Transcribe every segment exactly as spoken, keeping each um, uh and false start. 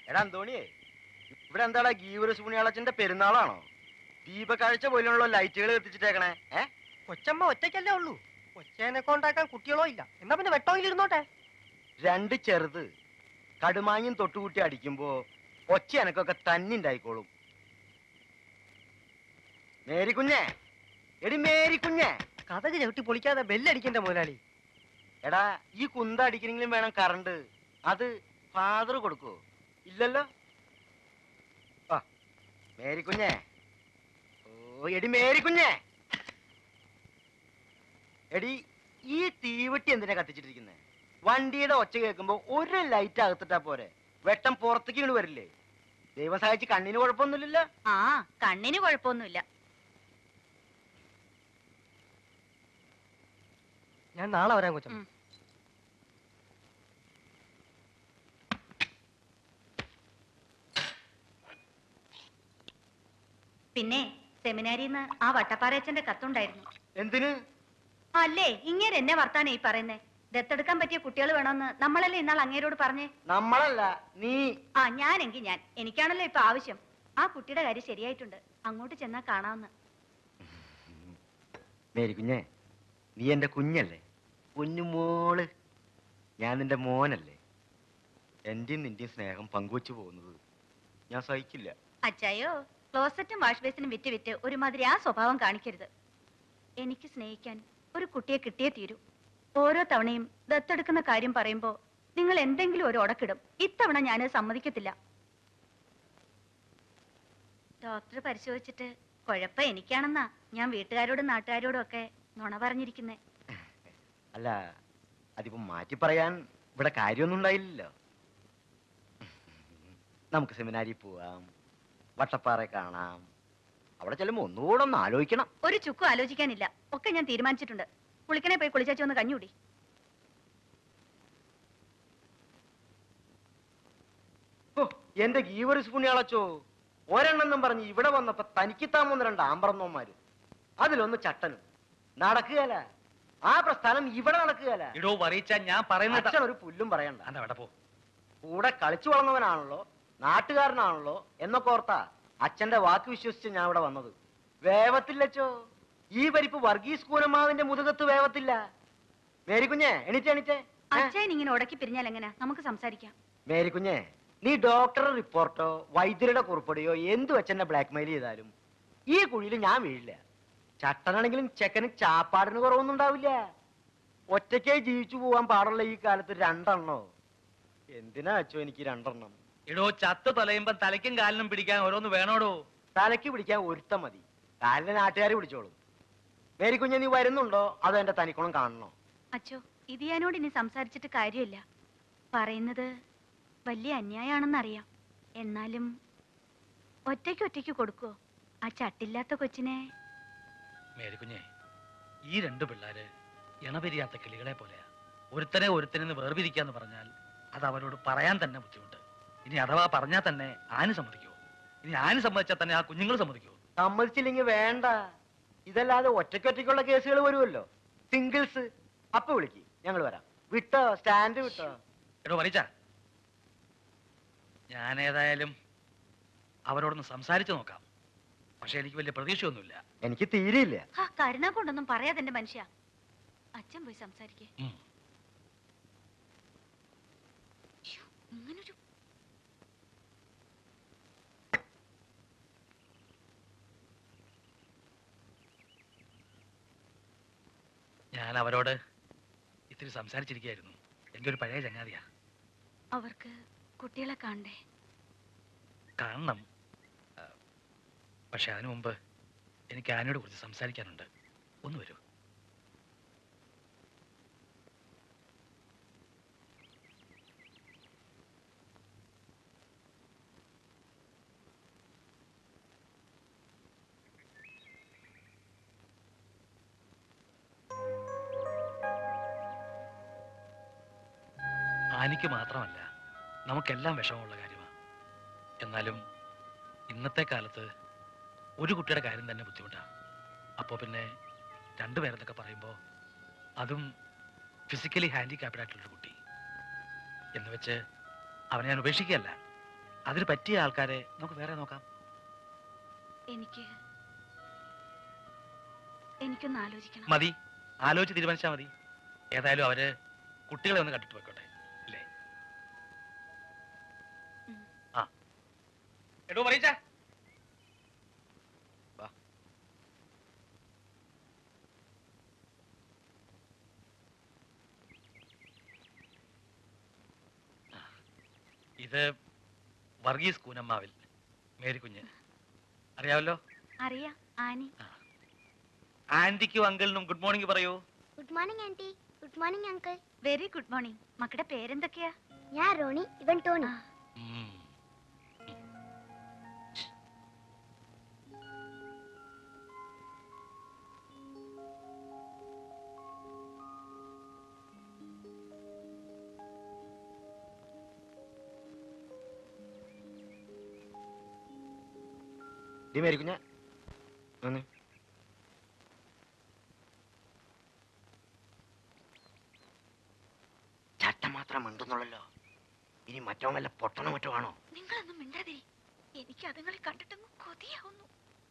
എടാ അന്തോണിയേ, ഇവിടെ എന്താടാ ഗീവറസ് പുണ്യാളച്ചന്റെ പെരുന്നാളാണോ? ദീപക്കാഴ്ച പോലുള്ള ലൈറ്റുകൾ കത്തിച്ചിട്ടേക്കണേ. ഏ കൊച്ചമ്മ ഒറ്റയ്ക്കല്ലേ ഉള്ളൂ, കൊച്ചേനെ കൊണ്ടാക്കാൻ കുട്ടികളോ ഇല്ല. എന്നാ പിന്നെ വെട്ടോയിലിരുന്നോട്ടെ. രണ്ട് ചെറുത് കടുമാങ്ങയും തൊട്ടുകൂട്ടി അടിക്കുമ്പോ ഒച്ച എനക്കൊക്കെ തന്നെ ഉണ്ടായിക്കോളും. മേരി കുഞ്ഞേ, എടി മേരി കുഞ്ഞേ. കഥക് ചവിട്ടി പൊളിക്കാതെ ബെല്ലടിക്കണ്ട മുതലാളി. എടാ ഈ കുന്ത അടിക്കണെങ്കിലും വേണം കറണ്ട്. അത് ഫാദർ കൊടുക്കോ? ഇല്ലല്ലോ. ആ മേരി കുഞ്ഞേ, ഓ എടി മേരി കുഞ്ഞേ. എടി ഈ തീവെട്ടി എന്തിനാ കത്തിച്ചിട്ടിരിക്കുന്നത്? വണ്ടിയുടെ ഒച്ച കേൾക്കുമ്പോ ഒരു ലൈറ്റ് അകത്തിട്ടാ പോരെ, വെട്ടം പുറത്തേക്ക് ഇങ്ങോട്ട് വരില്ലേ? ദൈവം സഹായിച്ച് കണ്ണിന് കുഴപ്പമൊന്നുമില്ലല്ലോ. ആ കണ്ണിന് കുഴപ്പമൊന്നുമില്ല. ഞാൻ നാളെ വരാൻ കൊച്ചമ്മ. പിന്നെ സെമിനാരിന്ന് ആ വട്ടപ്പാറയച്ചന്റെ കത്തുണ്ടായിരുന്നു. എന്തിന്? അല്ലേ ഇങ്ങനെ എന്നെ വർത്താനേ ഈ പറയുന്നേ. ദത്തെടുക്കാൻ പറ്റിയ കുട്ടികൾ വേണമെന്ന് നമ്മളല്ലേ ഇന്നാൾ അങ്ങേരോട് പറഞ്ഞേ? നമ്മളല്ല, നീ. ആ ഞാനെങ്കിൽ ഞാൻ. എനിക്കാണല്ലോ ഇപ്പൊ ആവശ്യം. ആ കുട്ടിയുടെ കാര്യം ശരിയായിട്ടുണ്ട്, അങ്ങോട്ട് ചെന്നാ കാണാവുന്ന. മേരി കുഞ്ഞേ, നീ എന്റെ കുഞ്ഞല്ലേ, കുഞ്ഞുമോള്. ഞാൻ നിന്റെ മോനല്ലേ. എന്റെയും നിന്റെയും സ്നേഹം പങ്കുവച്ചു പോകുന്നത് ഞാൻ സഹിക്കില്ല. അച്ചായോ, ക്ലോസറ്റും വാഷ് ബേസിനും വിറ്റ് വിറ്റ് ഒരുമാതിരി ആ സ്വഭാവം കാണിക്കരുത്. എനിക്ക് സ്നേഹിക്കാൻ ഒരു കുട്ടിയെ കിട്ടിയേ തീരൂ. ഓരോ തവണയും ദത്തെടുക്കുന്ന കാര്യം പറയുമ്പോ നിങ്ങൾ എന്തെങ്കിലും ഒരു ഉടക്കിടും. ഇത്തവണ ഞാനത് സമ്മതിക്കത്തില്ല. ഡോക്ടർ പരിശോധിച്ചിട്ട് കുഴപ്പം എനിക്കാണെന്നാ ഞാൻ വീട്ടുകാരോടും നാട്ടുകാരോടും ഒക്കെ നുണ പറഞ്ഞിരിക്കുന്നേ. അല്ല, അതിപ്പോ മാറ്റി പറയാൻ ഇവിടെ കാര്യമൊന്നും ഉണ്ടായില്ലല്ലോ. നമുക്ക് സെമിനാരിൽ പോവാം, വട്ടപ്പാറ കാണാം. അവിടെ ചെല്ലുമ്പോ ഒന്നുകൂടെ ഒന്ന് ആലോചിക്കണം. ഒരു ചുക്കും ആലോചിക്കാനില്ല, ഒക്കെ ഞാൻ തീരുമാനിച്ചിട്ടുണ്ട്. കുളിക്കണേ പോയി കുളിച്ചാച്ചു ഒന്ന് കഞ്ഞൂടി. എന്റെ ഗീവറിസ് പുണ്യാളച്ചോ, ഒരെണ്ണെന്നും പറഞ്ഞ് ഇവിടെ വന്നപ്പോ തനിക്ക് താമൂന്ന് രണ്ട് ആമ്പറന്നോന്മാര്, അതിലൊന്ന് ചട്ടനും. നടക്കുകയല്ല ആ പ്രസ്ഥാനം, ഇവിടെ നടക്കുകയല്ല. ഇടോ പറയിച്ച ഞാൻ പറയുന്നത് അച്ഛൻ ഒരു പുല്ലും പറയണ്ട. അവിടെ പോ. കൂടെ കളിച്ചു വളർന്നവനാണല്ലോ, നാട്ടുകാരനാണല്ലോ എന്നൊക്കെ ഓർത്താ അച്ഛന്റെ വാക്ക് വിശ്വസിച്ച് ഞാൻ ഇവിടെ വന്നത്. വേവത്തില്ലച്ചോ, ഈ പരിപ്പ് വർഗീസ് കൂനമാവിന്റെ മുതുകത്ത് വേവത്തില്ല. മേരി കുഞ്ഞെ, എണീറ്റേ എണീറ്റേ. അച്ഛൻ ഇങ്ങനെ ഉടക്കി പിരിഞ്ഞാൽ എങ്ങനെ? നമുക്ക് സംസാരിക്കാം. മേരി കുഞ്ഞെ, നീ ഡോക്ടറുടെ റിപ്പോർട്ടോ വൈദ്യരുടെ കുറിപ്പടിയോ എന്തു വെച്ചെന്നെ ബ്ലാക്ക് മെയിൽ ചെയ്താലും ഈ കുഴിയിൽ ഞാൻ വീഴില്ല. ചട്ടനാണെങ്കിലും ചെക്കന് ചാപ്പാടിന് കുറവൊന്നും ഉണ്ടാവില്ല. ഒറ്റയ്ക്കായി ജീവിച്ചു പോവാൻ പാടുള്ള ഈ കാലത്ത് രണ്ടെണ്ണോ? എന്തിനാ അച്ചോ എനിക്ക് രണ്ടെണ്ണം? ഇടോ ചത്ത് തൊലയുമ്പോ തലയ്ക്കും കാലിനും പിടിക്കാൻ ഓരോന്ന് വേണോടോ. തലയ്ക്ക് പിടിക്കാൻ ഒരുത്തം മതി, കാലിന് നാട്ടുകാർ പിടിച്ചോളും. മേരി കുഞ്ഞെ, നീ വരുന്നുണ്ടോ അതോ എന്റെ തനിക്കുണം കാണണോ? അച്ചോ, ഇത് ഞാനോട് ഇനി സംസാരിച്ചിട്ട് കാര്യമില്ല. പറയുന്നത് വലിയ അന്യായാണെന്നറിയാം. എന്നാലും ഒറ്റയ്ക്ക് ഒറ്റയ്ക്ക് കൊടുക്കുവോ ആ ചട്ടില്ലാത്ത കൊച്ചിനെ? മേരിക്കുഞ്ഞെ, ഈ രണ്ടു പിള്ളേര് ഇണപിരിയാത്ത കിളികളെ പോലെയാ. ഒരുത്തനെ ഒരുത്തനെന്ന് വേർപിരിക്കാന്ന് പറഞ്ഞാൽ അത് അവരോട് പറയാൻ തന്നെ ബുദ്ധിമുട്ട്. ഇനി അഥവാ പറഞ്ഞാൽ തന്നെ ആന് സമ്മതിക്കുമോ? ഇനി ആന് സമ്മതിച്ചാൽ തന്നെ ആ കുഞ്ഞുങ്ങൾ സമ്മതിക്കുമോ? സമ്മതിച്ചില്ലെങ്കിൽ വേണ്ട. ഇതല്ലാതെ ഒറ്റയ്ക്കൊറ്റയ്ക്കുള്ള കേസുകൾ വരുമല്ലോ, സിംഗിൾസ്. അപ്പൊ വിളിക്ക്, ഞങ്ങൾ വരാം. വിട്ടോ, സ്റ്റാൻഡ് വിട്ടോ. എടോ പറയിച്ച, ഞാൻ ഏതായാലും അവരോടൊന്ന് സംസാരിച്ചു നോക്കാം. പക്ഷെ എനിക്ക് വലിയ പ്രതീക്ഷയൊന്നുമില്ല. എനിക്ക് തീരെയില്ല. കരുണ കൊണ്ടൊന്നും പറയാതെന്റെ മനുഷ്യ. അച്ഛൻ പോയി സംസാരിക്കേ. ഇങ്ങനൊരു ഞാൻ അവരോട് ഇത്തിരി സംസാരിച്ചിരിക്കുകയായിരുന്നു. എൻ്റെ ഒരു പഴയ ചങ്ങാതിയാ. അവർക്ക് കുട്ടികളെ കാണണ്ടേ? കാണണം. പക്ഷെ അതിനു മുമ്പ് എനിക്ക് ആനയോട് കുറിച്ച് സംസാരിക്കാനുണ്ട്. ഒന്ന് വരൂ. ആനിക്ക് മാത്രമല്ല, നമുക്കെല്ലാം വിഷമമുള്ള കാര്യമാണ്. എന്നാലും ഇന്നത്തെ കാലത്ത് ഒരു കുട്ടിയുടെ കാര്യം തന്നെ ബുദ്ധിമുട്ടാണ്. അപ്പോൾ പിന്നെ രണ്ടുപേരെന്നൊക്കെ പറയുമ്പോൾ, അതും ഫിസിക്കലി ഹാൻഡിക്യാപ്ഡ് ആയിട്ടുള്ളൊരു കുട്ടി എന്ന് വെച്ച് അവനെ ഞാൻ ഉപേക്ഷിക്കുകയല്ല. അതിന് പറ്റിയ ആൾക്കാരെ നമുക്ക് വേറെ നോക്കാം. എനിക്ക് എനിക്കൊന്ന് ആലോചിക്കണം. മതി, ആലോചിച്ച് തീരുമാനിച്ചാൽ മതി. ഏതായാലും അവര് കുട്ടികളെ ഒന്ന് കണ്ടിട്ട് പോയിക്കോട്ടെ, അല്ലേ? ആ എടോ പറയിച്ചാ ഇത് വർഗീസ് കൂനമ്മാവിൽ മേരിക്കുഞ്ഞ്. അറിയാമല്ലോ? അറിയാം, ആനി. ആന്റിക്കും അങ്കിളിനും ഗുഡ് മോർണിംഗ് പറയൂ. Good morning aunty. Good morning uncle. Very good morning. മക്കളുടെ പേരെന്തൊക്കെയാ? ഞാൻ റോണി, ഇവൻ ടോണി. ഉം. ഡി മേരിക്കുഞ്ഞ വന്നേ. ചട്ട മാത്രം മിണ്ടുന്നുള്ളല്ലോ. ഇനി മറ്റോ വല്ല പൊട്ടണോ മറ്റോ ആണോ? നിങ്ങളൊന്നും മിണ്ടാതിരി. എനിക്ക് അതുങ്ങളെ കണ്ടിട്ടൊന്നും കൊതിയാവുന്നു.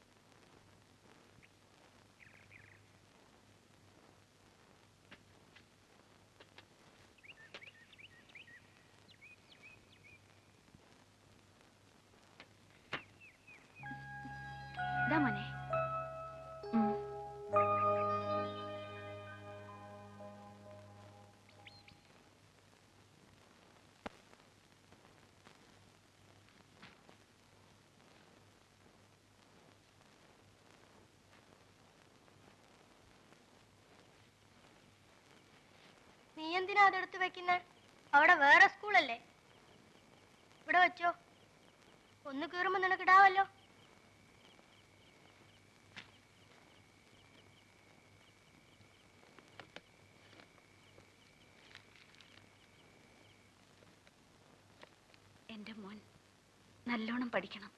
ദാ മോനെ. ഉം. നീ എന്തിനാ അതെടുത്ത് വെക്കുന്നേ? അവിടെ വേറെ സ്കൂളല്ലേ? ഇവിടെ വെച്ചോ. ഒന്ന് കീറുമ്പോ നിനക്ക് ഇടാവല്ലോ. എന്റെ മോൻ നല്ലോണം പഠിക്കണം.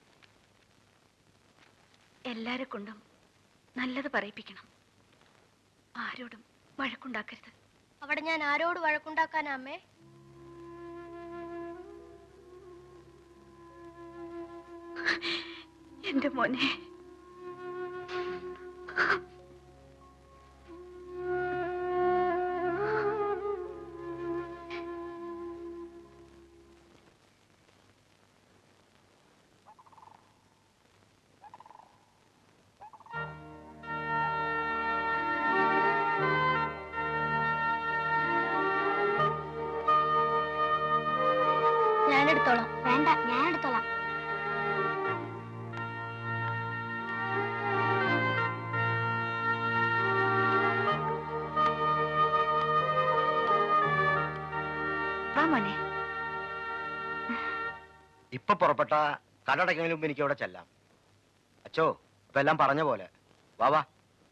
എല്ലാരെ കൊണ്ടും നല്ലത് പറയിപ്പിക്കണം. ആരോടും വഴക്കുണ്ടാക്കരുത്. അവിടെ ഞാൻ ആരോട് വഴക്കുണ്ടാക്കാനാ അമ്മേ? എന്റെ മോനെ. ഞാൻ എടുത്തോളാം. വേണ്ട, ഞാൻ എടുത്തോളാം. വാ മോനെ. ഇപ്പൊ പുറപ്പെട്ട കടടയ്ക്കുന്നതിന് മുമ്പ് എനിക്ക് അവിടെ ചെല്ലാം. അച്ചോ, ഇപ്പൊ എല്ലാം പറഞ്ഞ പോലെ. വാ വാ.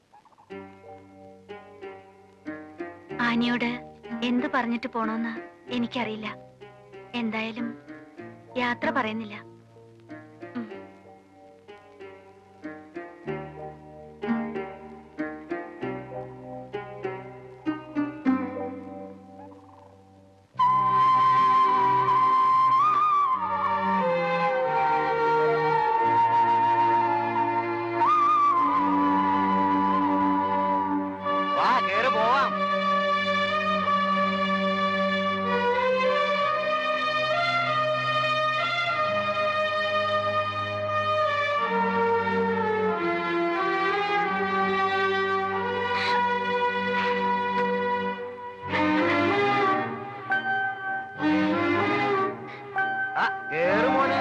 ആനിയോട് എന്ത് പറഞ്ഞിട്ട് പോണോന്ന് എനിക്കറിയില്ല. എന്തായാലും യാത്ര പറയുന്നില്ല. ഉം. വാ, കേറി പോവാം. ആ, കേറ് മോനെ.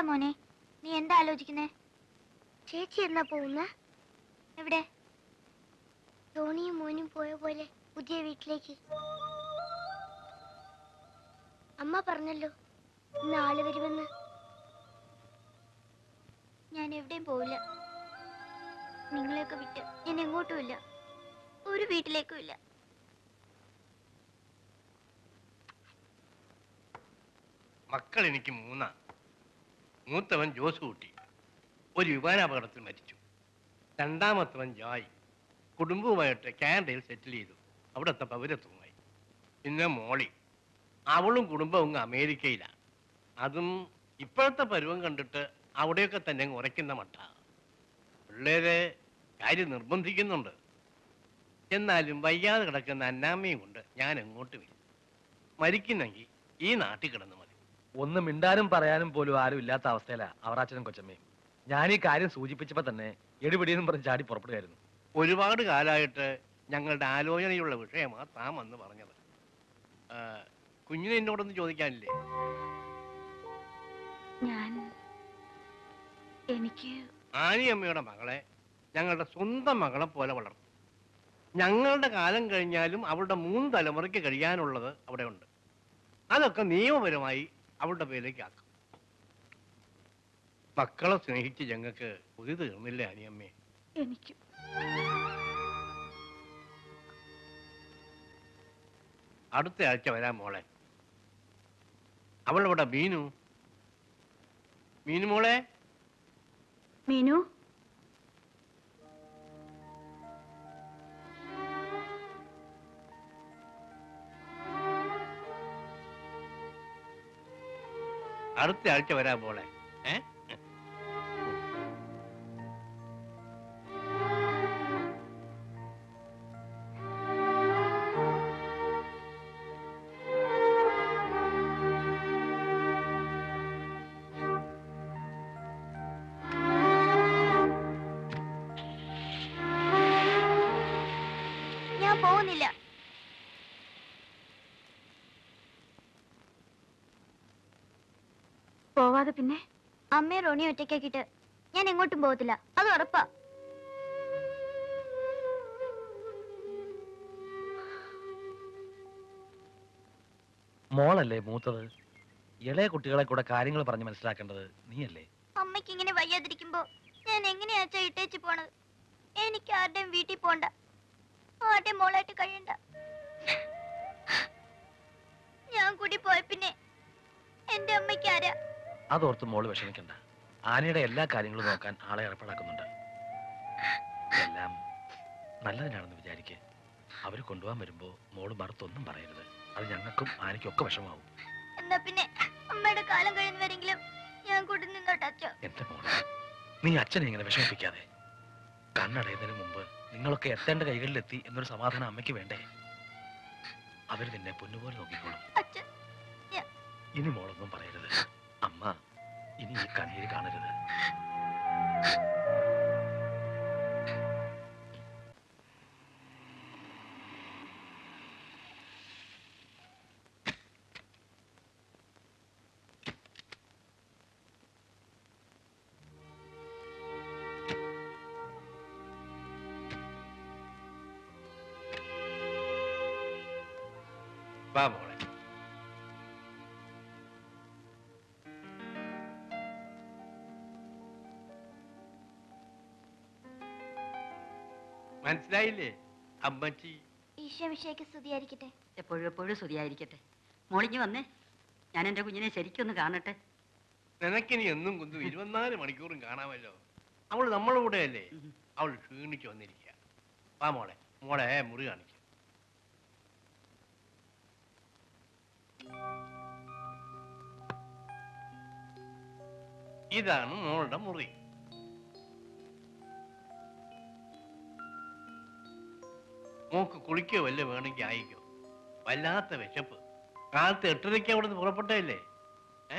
മോനെ നീ എന്താ ആലോചിക്കുന്നേ? ചേച്ചി എന്നാ പോകുന്ന? എവിടെ? ടോണിയും മോനും പോയ പോലെ പുതിയ വീട്ടിലേക്ക്. അമ്മ പറഞ്ഞല്ലോ ഇന്ന് ആള് വരുമെന്ന്. ഞാൻ എവിടെയും പോവില്ല. നിങ്ങളെയൊക്കെ വിട്ട് ഞാൻ എങ്ങോട്ടും ഇല്ല, ഒരു വീട്ടിലേക്കും ഇല്ല. മക്കൾ എനിക്ക് മൂന്നാ. മൂത്തവൻ ജോസ് കുട്ടി ഒരു വിമാനാപകടത്തിൽ മരിച്ചു. രണ്ടാമത്തവൻ ജോയ് കുടുംബവുമായിട്ട് കാനഡയിൽ സെറ്റിൽ ചെയ്തു. അവിടുത്തെ പൗരത്വമായി. പിന്നെ മോളി, അവളും കുടുംബവും അമേരിക്കയിലാണ്. അതും ഇപ്പോഴത്തെ പരുവം കണ്ടിട്ട് അവിടെയൊക്കെ തന്നെ ഉറയ്ക്കുന്ന മട്ട. പിള്ളേരെ കാര്യം നിർബന്ധിക്കുന്നുണ്ട്. എന്നാലും വയ്യാതെ കിടക്കുന്ന അന്നാമ്മയും കൊണ്ട് ഞാൻ എങ്ങോട്ട് വരും? മരിക്കുന്നെങ്കിൽ ഈ നാട്ടിൽ കിടന്നു മതി. ഒന്ന് മിണ്ടാനും പറയാനും പോലും ആരും ഇല്ലാത്ത അവസ്ഥയിലാ അവറാച്ചനും കൊച്ചമ്മയും. ഞാൻ ഈ കാര്യം സൂചിപ്പിച്ചപ്പോ തന്നെ എടിപിടിയെന്നും പറഞ്ഞ് ചാടി പുറപ്പെടുകയായിരുന്നു. ഒരുപാട് കാലമായിട്ട് ഞങ്ങളുടെ ആലോചനയുള്ള വിഷയമാ താൻ വന്ന് പറഞ്ഞത്. കുഞ്ഞിനെ എന്നോടൊന്നും ചോദിക്കാനില്ലേ? ഞാൻ എനിക്ക് ആനിയമ്മയുടെ മകളെ ഞങ്ങളുടെ സ്വന്തം മകളെ പോലെ വളർത്തും. ഞങ്ങളുടെ കാലം കഴിഞ്ഞാലും അവളുടെ മൂന്ന് തലമുറയ്ക്ക് കഴിയാനുള്ളത് അവിടെ ഉണ്ട്. അതൊക്കെ നിയമപരമായി അവളുടെ പേരിലേക്ക് ആക്കും. മക്കളെ സ്നേഹിച്ച് ഞങ്ങൾക്ക് കൊതി തീർന്നില്ലേ ആനിയമ്മേ? എനിക്ക് അടുത്ത ആഴ്ച വരാൻ മോളെ. അവളവിടെ മീനു. മീനു മോളെ. മീനു, അടുത്ത ആഴ്ച വരാൻ മോളെ. ഏ ഞാൻ പോകുന്നില്ല. പോവാതെ പിന്നെ? അമ്മയെ റോണി ഒറ്റയ്ക്കാക്കിട്ട് ഞാൻ എങ്ങോട്ടും പോകത്തില്ല, അത് ഉറപ്പാ. മോളല്ലേ മൂത്തത്? ഇളയ കുട്ടികളെ കൂടെ കാര്യങ്ങൾ പറഞ്ഞ് മനസ്സിലാക്കേണ്ടത് നീയല്ലേ? അമ്മയ്ക്ക് ഇങ്ങനെ വയ്യാതിരിക്കുമ്പോ ഞാൻ എങ്ങനെയാ അച്ഛാ ഇട്ടേച്ച് പോണത്? എനിക്ക് ആരുടെയും വീട്ടിൽ പോണ്ട, ആരുടെയും മോളായിട്ട് കഴിയണ്ട. ഞാൻ കൂടി പോയ പിന്നെ എന്റെ അമ്മയ്ക്ക് ആരാ? അതോർത്ത് മോള് വിഷമിക്കണ്ട. ആനയുടെ എല്ലാ കാര്യങ്ങളും നോക്കാൻ ആളെ ഏർപ്പാടാക്കുന്നുണ്ട്. എല്ലാം നല്ലതിനാണെന്ന് വിചാരിക്കേ. അവര് കൊണ്ടുപോകാൻ വരുമ്പോ മോള് മറുത്തൊന്നും പറയരുത്. അത് ഞങ്ങൾക്കും ആനയ്ക്കും ഒക്കെ വിഷമാവും. എന്നാ പിന്നെ അമ്മയുടെ കാലം കഴിയുന്നവരെങ്കിലും ഞാൻ കൂടി നിന്നോട്ടെ അച്ഛ. എന്റെ മോളെ, നീ അച്ഛനെ ഇങ്ങനെ വിഷമിപ്പിക്കാതെ. കണ്ണടയുന്നതിന് മുമ്പ് നിങ്ങളൊക്കെ എത്തേണ്ട കൈകളിലെത്തി എന്നൊരു സമാധാനം അമ്മയ്ക്ക് വേണ്ടേ? അവര് നിന്നെ പൊന്നുപോലെ നോക്കിക്കോളും. അച്ഛൻ ഇനി മോളൊന്നും പറയരുത്. അമ്മ ഇനി ഈ കണ്ണീര് കാണരുത്. വാ മോളെ. മനസ്സിലായില്ലേ അമ്മച്ചി? ഈശോ വിഷയക്ക് സ്തുതിയായിരിക്കട്ടെ. എപ്പോഴും എപ്പോഴും സ്തുതിയായിരിക്കട്ടെ. മോളിഞ്ഞ് വന്നേ, ഞാൻ എൻ്റെ കുഞ്ഞിനെ ശരിക്കൊന്ന് കാണട്ടെ. നിനക്കിനി എന്നും കുന്തും ഇരുപത്തിനാല് മണിക്കൂറും കാണാമല്ലോ. അവൾ നമ്മളെ കൂടെയല്ലേ? അവൾ ക്ഷീണിച്ചു വന്നിരിക്കുക. വാ മോളെ. മോളെ മുറി കാണിക്ക. ഇതാണ് മോളുടെ മുറി. മോക്ക് കുളിക്കോ വല്ല വേണമെങ്കിൽ ആയിക്കോ. വല്ലാത്ത വിശപ്പ്. കാലത്ത് എട്ടരയ്ക്ക് അവിടെ നിന്ന് പുറപ്പെട്ടല്ലേ? ഏ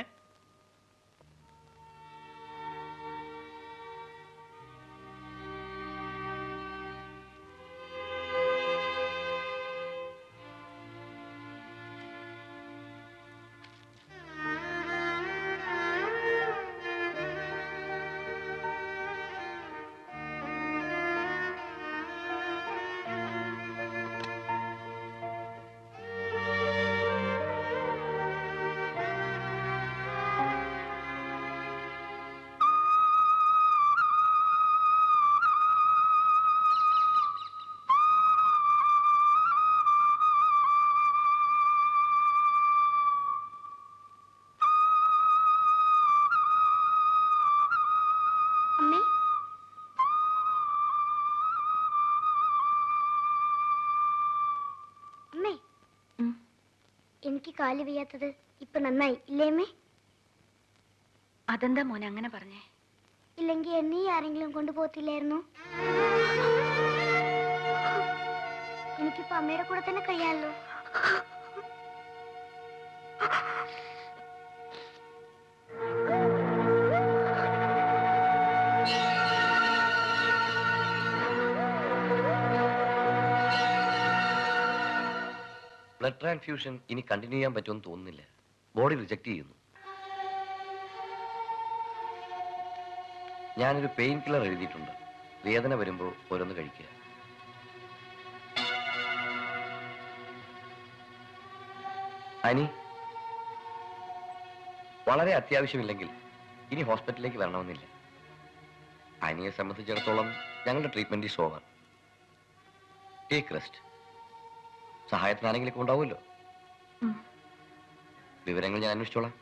അനിക്ക് കാല് വയ്യാത്തത് ഇപ്പൊ നന്നായി ഇല്ലേമ്മേ? അതെന്താ മോനെ അങ്ങനെ പറഞ്ഞേ? ഇല്ലെങ്കിൽ എന്നെ ആരെങ്കിലും കൊണ്ടുപോകത്തില്ലായിരുന്നു? എനിക്കിപ്പോ അമ്മയുടെ കൂടെ തന്നെ കഴിയാമല്ലോ. ബ്ലഡ് ട്രാൻസ്ഫ്യൂഷൻ ഇനി കണ്ടിന്യൂ ചെയ്യാൻ പറ്റുമെന്ന് തോന്നുന്നില്ല. ബോഡി റിജക്ട് ചെയ്യുന്നു. ഞാനൊരു പെയിൻ കില്ലർ എഴുതിയിട്ടുണ്ട്. വേദന വരുമ്പോൾ ഓരോന്ന് കഴിക്കുക. അനി, വളരെ അത്യാവശ്യമില്ലെങ്കിൽ ഇനി ഹോസ്പിറ്റലിലേക്ക് വരണമെന്നില്ല. അനിയെ സംബന്ധിച്ചിടത്തോളം ഞങ്ങളുടെ treatment is over. Take rest. സഹായത്തിനാണെങ്കിലൊക്കെ ഉണ്ടാവുമല്ലോ. വിവരങ്ങൾ ഞാൻ അന്വേഷിച്ചോളാം.